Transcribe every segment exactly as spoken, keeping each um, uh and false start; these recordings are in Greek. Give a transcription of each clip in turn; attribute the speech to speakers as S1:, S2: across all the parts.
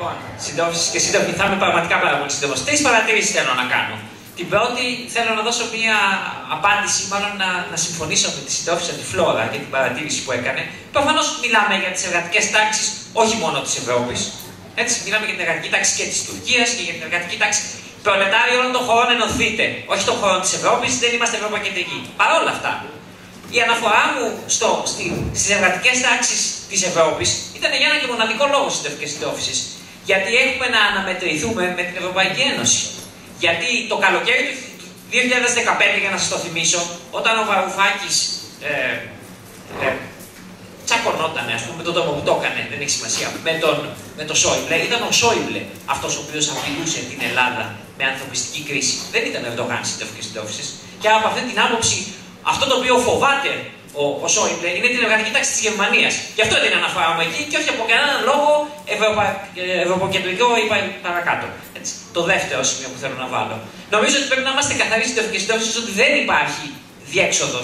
S1: Λοιπόν, συντρόφισσες και σύντροφοι, θα είμαι πραγματικά πάρα πολύ σύντομος. Τρεις παρατηρήσεις θέλω να κάνω. Την πρώτη, θέλω να δώσω μία απάντηση, μάλλον να, να συμφωνήσω με τη συντρόφισσα τη Φλόρα για την παρατήρηση που έκανε. Προφανώς μιλάμε για τις εργατικές τάξεις, όχι μόνο της Ευρώπης. Έτσι, μιλάμε για την εργατική τάξη και της Τουρκίας και για την εργατική τάξη. Προλετάριοι όλων των χωρών, ενωθείτε. Όχι των χωρών της Ευρώπης, δεν είμαστε ευρωπαϊκεντρικοί. Παρ' όλα αυτά, η αναφορά μου στο, στη, στις εργατικές τάξεις της Ευρώπης ήταν για ένα και μοναδικό λόγο, συντρόφοι και συντρόφισσες. Γιατί έχουμε να αναμετρηθούμε με την Ευρωπαϊκή Ένωση. Γιατί το καλοκαίρι του δύο χιλιάδες δεκαπέντε, για να σας το θυμίσω, όταν ο Βαρουφάκης ε, ε, τσακωνότανε, ας πούμε, με τον τρόπο που το έκανε, δεν έχει σημασία, με τον, με τον Σόιμπλε, ήταν ο Σόιμπλε αυτός ο οποίος απειλούσε την Ελλάδα με ανθρωπιστική κρίση. Δεν ήταν ο Ερντογάν, συντρόφοι και συντρόφισσες. Και από αυτή την άποψη, αυτό το οποίο φοβάται ο, ο Σόιμπλε είναι την εργατική τάξη της Γερμανίας. Γι' αυτό την αναφορά μου εκεί και όχι από κανέναν λόγο ευρωπα... ευρωποκεντρικό ή παρακάτω. Έτσι. Το δεύτερο σημείο που θέλω να βάλω. Νομίζω ότι πρέπει να είμαστε καθαροί συντρόφοι και συντρόφισσες ότι δεν υπάρχει διέξοδος.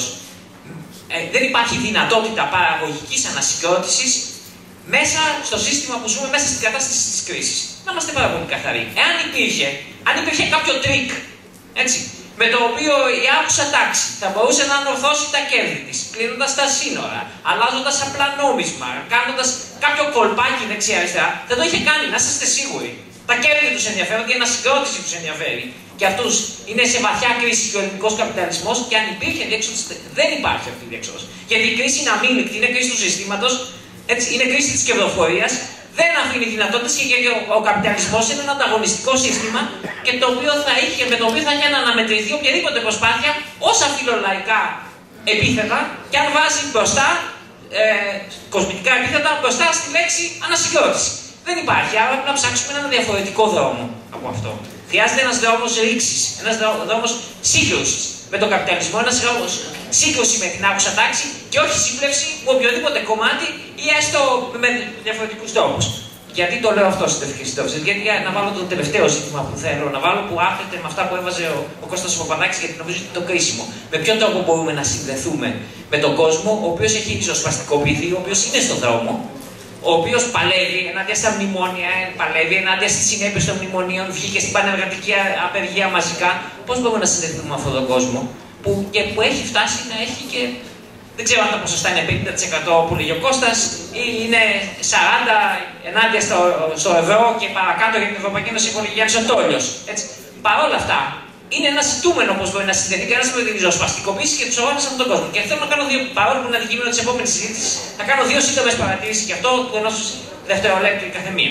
S1: Ε, δεν υπάρχει δυνατότητα παραγωγικής ανασυγκρότησης μέσα στο σύστημα που ζούμε, μέσα στην κατάσταση της κρίσης. Να είμαστε πάρα πολύ καθαροί. Εάν υπήρχε, αν υπήρχε κάποιο τρίκ, έτσι, με το οποίο η άκουσα τάξη θα μπορούσε να ανορθώσει τα κέρδη της, κλείνοντας τα σύνορα, αλλάζοντας απλά νόμισμα, κάνοντας κάποιο κολπάκι δεξιά-αριστερά, δεν το είχε κάνει, να είστε σίγουροι. Τα κέρδη τους ενδιαφέρονται, η ανασυγκρότηση τους ενδιαφέρει. Και αυτούς είναι σε βαθιά κρίση και ο ελληνικός καπιταλισμός, και αν υπήρχε διέξοδος, δεν υπάρχει αυτή η διέξοδος. Γιατί η κρίση είναι αμήλικτη, είναι κρίση του συστήματος, έτσι, είναι κρίση της κερδοφορίας, δεν αφήνει δυνατότητες, και γιατί ο, ο καπιταλισμός είναι ένα ανταγωνιστικό σύστημα και το οποίο θα είχε, με το οποίο θα είχε να αναμετρηθεί οποιαδήποτε προσπάθεια, όσα φιλολαϊκά επίθετα, και αν βάζει μπροστά, ε, κοσμητικά επίθετα, μπροστά στη λέξη ανασυγκρότηση. Δεν υπάρχει, άρα πρέπει να ψάξουμε έναν διαφορετικό δρόμο από αυτό. Χρειάζεται ένας δρόμος ρήξης, ένας δρόμος σύγκρουσης με τον καπιταλισμό, ένας δρόμος σύγκρουση με την άκουσα τάξη και όχι σύμπλευση με οποιοδήποτε κομμάτι ή έστω με διαφορετικούς τρόπους. Γιατί το λέω αυτό, συντρόφοι και συντρόφισσες? Γιατί για να βάλω το τελευταίο ζήτημα που θέλω να βάλω, που άπτεται με αυτά που έβαζε ο, ο Κώστας ο Παπαδάκης, γιατί νομίζω ότι είναι το κρίσιμο. Με ποιον τρόπο μπορούμε να συνδεθούμε με τον κόσμο, ο οποίος έχει ριζοσπαστικοποιηθεί, ο οποίος είναι στον δρόμο, ο οποίος παλεύει ενάντια στα μνημόνια, παλεύει ενάντια στις συνέπειες των μνημονίων, βγήκε στην πανεργατική απεργία μαζικά. Πώς μπορούμε να συνδεθούμε με αυτόν τον κόσμο, που, και που έχει φτάσει να έχει και. Δεν ξέρω αν τα ποσοστά είναι πενήντα τοις εκατό που λέγει ο Κώστας, ή είναι σαράντα τοις εκατό ενάντια στο, στο ευρώ και παρακάτω για την Ευρωπαϊκή Ένωση που λέγει Αξιοτόλιος. Παρ' όλα αυτά, είναι ένα ζητούμενο πώς μπορεί να συνδεθεί κανένας με την ριζοσπαστικοποίηση και τους αγώνες από τον κόσμο. Και θέλω να κάνω δύο, παρόλο που είναι αντικείμενο της επόμενης συζήτησης, θα κάνω δύο σύντομες παρατηρήσεις και αυτό του ενός δευτερολέπτου η καθεμία.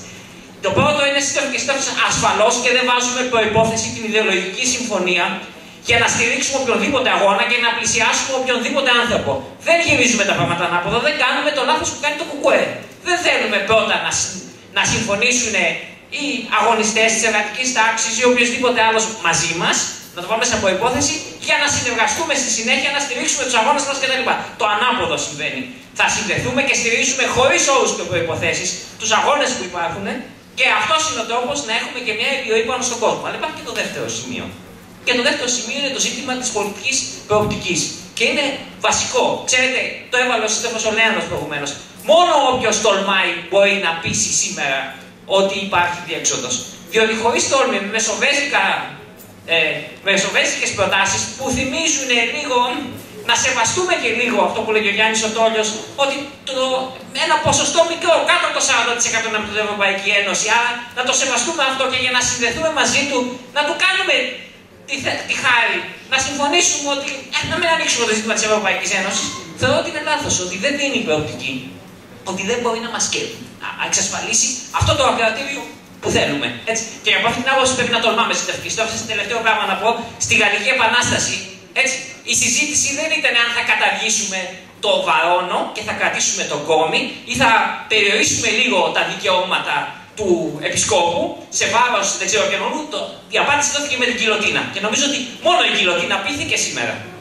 S1: Το πρώτο είναι σύντομο και σύντομο ασφαλώς, και δεν βάζουμε προϋπόθεση την ιδεολογική συμφωνία για να στηρίξουμε οποιονδήποτε αγώνα και να πλησιάσουμε οποιονδήποτε άνθρωπο. Δεν γυρίζουμε τα πράγματα ανάποδα, δεν κάνουμε το λάθος που κάνει το κουκουέ. Δεν θέλουμε πρώτα να, να συμφωνήσουν οι αγωνιστές της εργατικής τάξης ή οποιοδήποτε άλλος μαζί μας, να το βάλουμε σε προϋπόθεση, για να συνεργαστούμε στη συνέχεια, να στηρίξουμε τους αγώνες μας κτλ. Το ανάποδο συμβαίνει. Θα συνδεθούμε και στηρίζουμε χωρίς όρους και προϋποθέσεις τους αγώνες που υπάρχουν, και αυτός είναι ο τρόπος να έχουμε και μια επιρροή πάνω στον κόσμο. Αλλά υπάρχει και το δεύτερο σημείο. Και το δεύτερο σημείο είναι το ζήτημα της πολιτικής προοπτικής. Και είναι βασικό. Ξέρετε, το έβαλε ο σύντροφος ο Λέανος προηγουμένως. Μόνο όποιος τολμάει μπορεί να πείσει σήμερα ότι υπάρχει διέξοδος. Διότι χωρίς τόλμη, με μεσοβέζικα, ε, μεσοβέζικες προτάσεις που θυμίζουν λίγο, να σεβαστούμε και λίγο αυτό που λέγει ο Γιάννης ο Τόλιος, ότι το, ένα ποσοστό μικρό, κάτω από το σαράντα τοις εκατό από την Ευρωπαϊκή Ένωση, άρα να το σεβαστούμε αυτό και για να συνδεθούμε μαζί του, να του κάνουμε τη, τη χάρη, να συμφωνήσουμε ότι ε, να μην ανοίξουμε το ζήτημα της Ευρωπαϊκής Ένωσης, θεωρώ ότι είναι λάθος, ότι δεν δίνει προοπτική, ότι δεν μπορεί να μας εξασφαλίσει αυτό το ακροατήριο που θέλουμε. Έτσι. Και από αυτή την άποψη πρέπει να τολμάμε, συντρόφοι και συντρόφισσες. Τελευταίο πράγμα να πω, στη Γαλλική Επανάσταση, έτσι, η συζήτηση δεν ήταν αν θα καταργήσουμε το βαρώνο και θα κρατήσουμε το κόμι ή θα περιορίσουμε λίγο τα δικαιώματα του επισκόπου σε βάρος δεν ξέρω και μόνο. Η απάντηση δόθηκε με την γκιλοτίνα. Και νομίζω ότι μόνο η γκιλοτίνα πείθηκε σήμερα.